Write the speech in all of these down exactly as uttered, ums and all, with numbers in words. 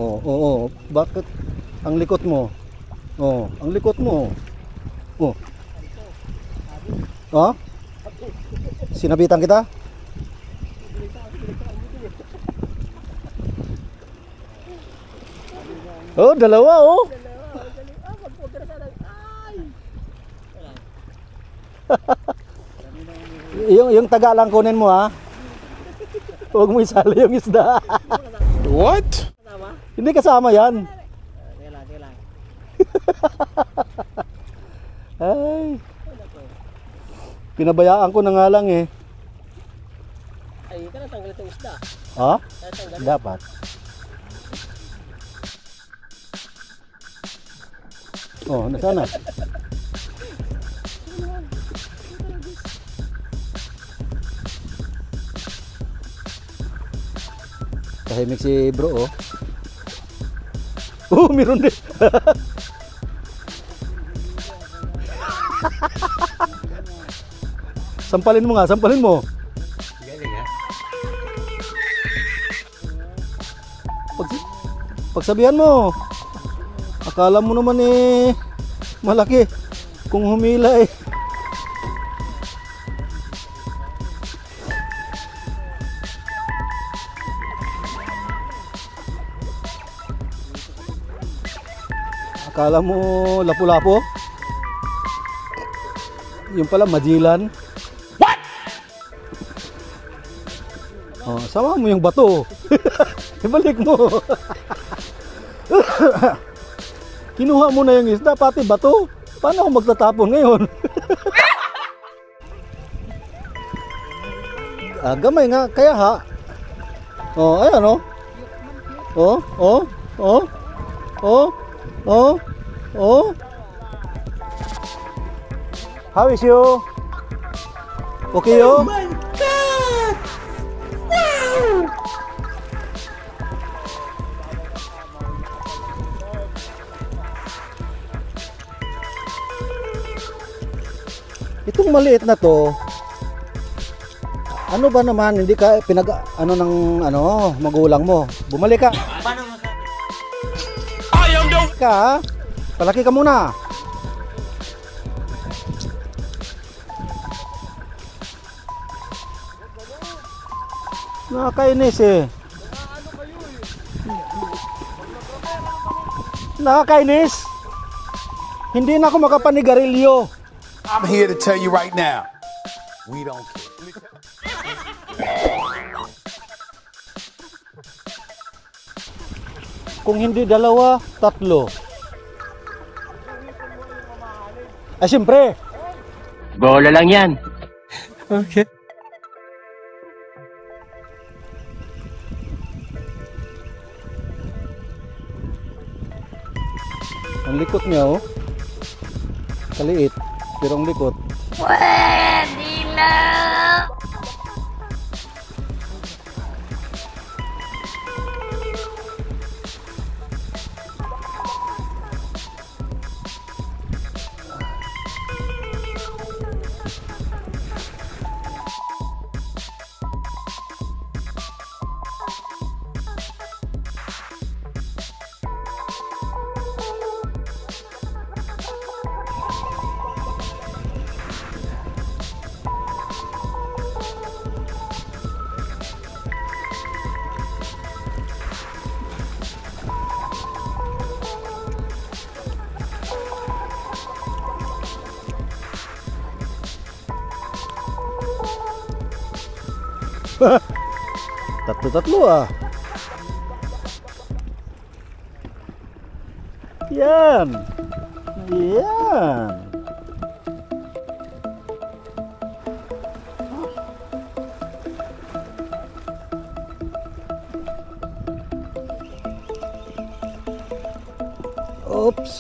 Oh, oh, oh. Bakit ang likot mo? Oh, ang likot mo. Oh. Oh? Sinabitan kita? Oh, dalawa oh. yung yung taga lang kunin mo ha. Huwag mo isali yung isda. What? Hindi kasama yan. Ay. Pinabayaan ko na nga lang eh. Ay, ka natanggal itong isda. Ha? Dapat. Oh, nasana? Tahimik si bro oh. Oh, meron din. Sampalin mo nga, sampalin mo. Galing ha? Pag, pagsabihan mo. Akala mo naman eh malaki. Kung humila eh. Akala mo lapu-lapo? Yung pala majilan. What? Oh, sama mo yung bato. Ibalik mo. Kinuha mo na yung isda pati bato. Paano ako magtatapon ngayon? Ah, gamay nga kaya ha. Oh, ayan oh. Oh, oh, oh. Oh. Oh, oh. How is you? Okay yo? Oh my God! Wow! Itong maliit na to, ano ba naman, hindi ka pinag ano ng ano magulang mo? Bumalik ka. Paano mo sabi? Ka, palaki ka muna. Nakakainis eh. Nakakainis. Hindi na ako makapanigarilyo. I'm here to tell you right now, we don't care. Kung hindi dalawa, tatlo. Ay, siyempre. Bola lang yan. Okay. Ang likot niya, oh. Kaliit, pero ang likot. Pwede na! Tatlo-tatlo ah. Yan. Yan. Oops.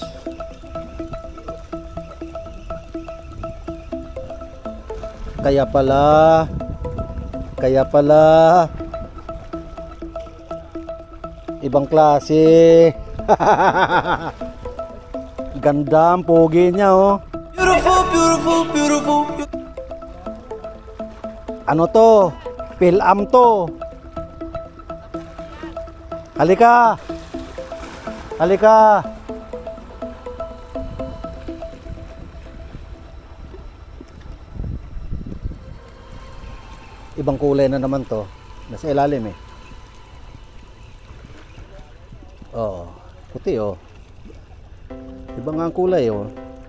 Kaya pala Kaya pala ibang klase. Ganda ang pogi niya oh. Beautiful, beautiful, beautiful. Ano to? Pilam to. Halika. Halika. Ibang kulay na naman to. Nasa ilalim eh. Oo. Puti oh. Iba nga ang kulay oh.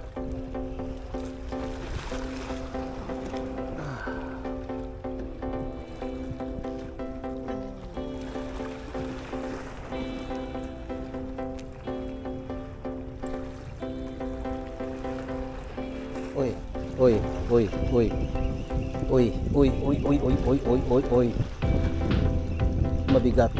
Uy, uy, uy, uy. Uy, uy, uy, uy, uy, uy, uy, uy, uy. Mabigat.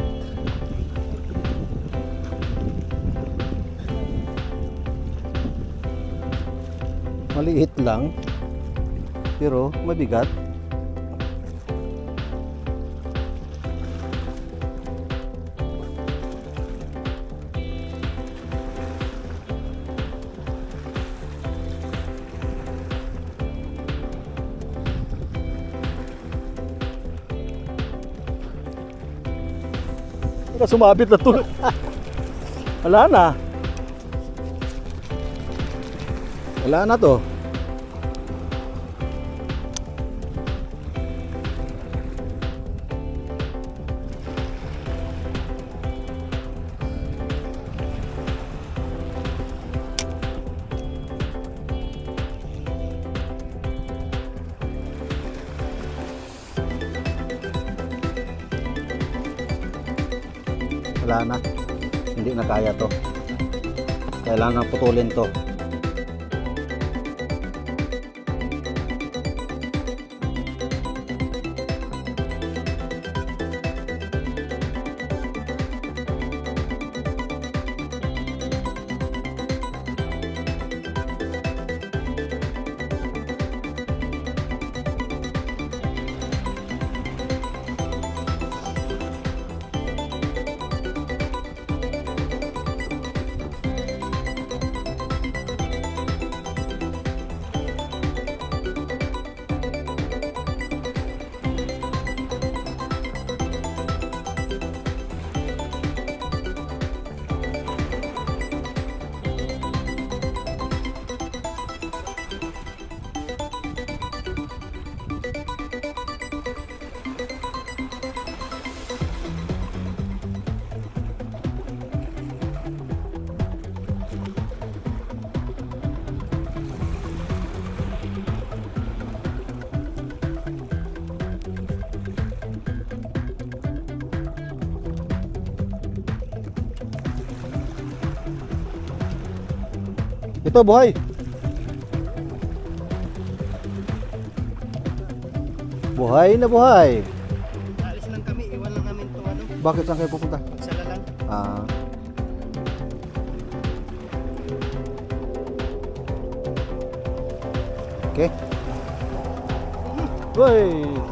Maliit lang. Pero mabigat. Sumabit na tuloy. Wala na. Wala na to. Wala na, hindi na kaya to, kailangan putulin to. Ito buhay. Buhay na buhay. Alis lang kami, iwan lang namin itong ano. Bakit saan kayo pupunta? Magsala lang. Ah. Okay. Woy.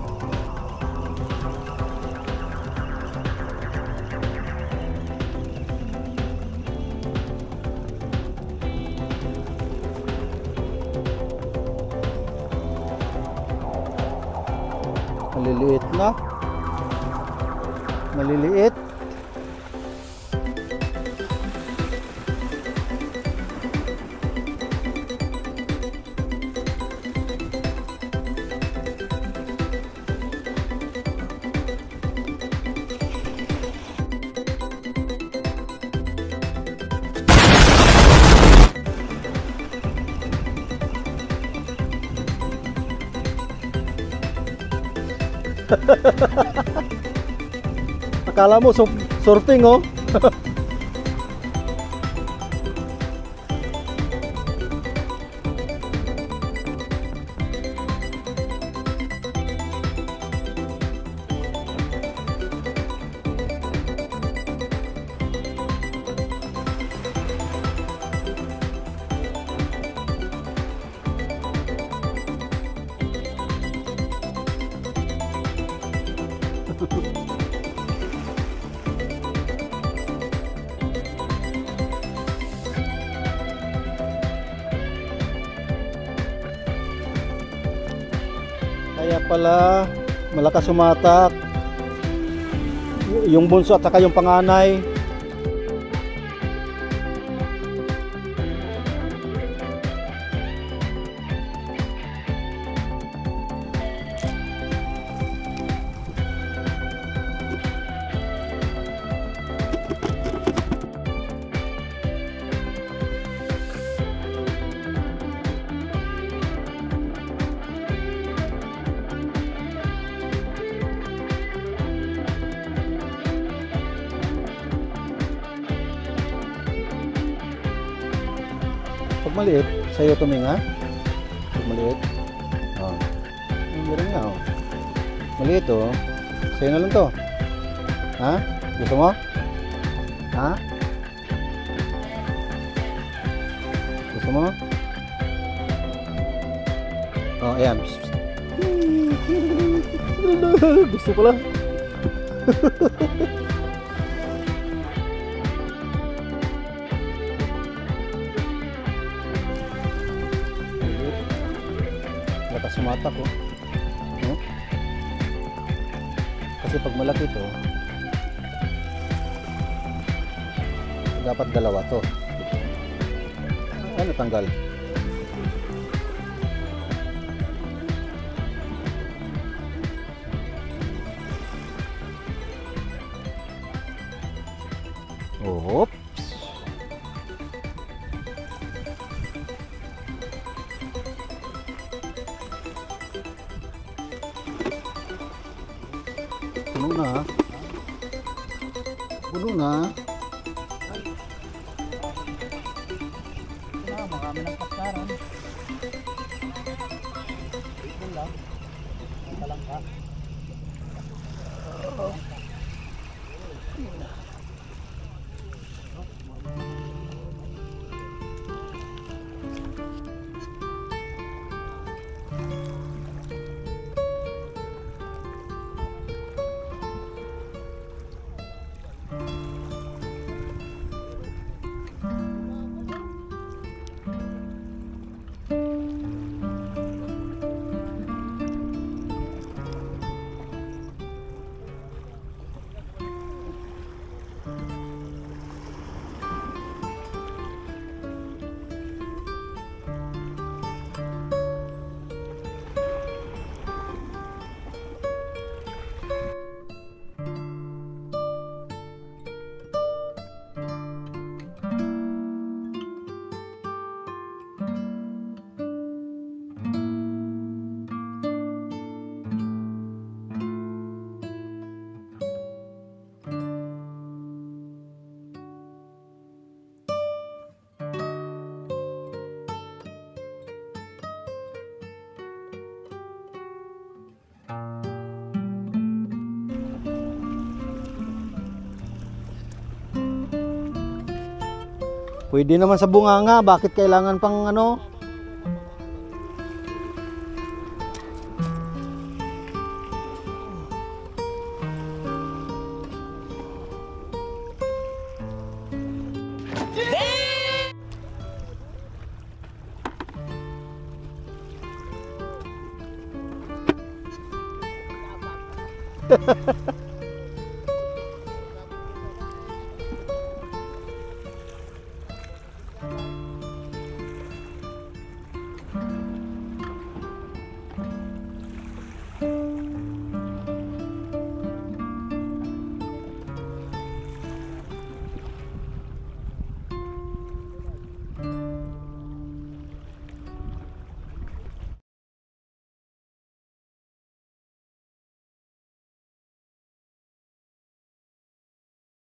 Maliliit na. Maliliit. Akala mo sur surfing oh. Kaya pala malakas sumatak yung bunso at saka yung panganay. Pag maliit, sa'yo tuming ha? Pag maliit. Oh. Meron nga oh. Maliit oh. Sa'yo na lang to. Ha? Gusto mo? Ha? Gusto mo? Oh, ayan. Gusto ko lang. Lakas sumatak oh. Hmm? Kasi pag malaki to, dapat dalawa to. Ano tanggal? Oops. Puno na. Puno na. Ah, marami ng pasaran. Ito lang. Ito lang ka. Pwede naman sa bunganga, bakit kailangan pang ano?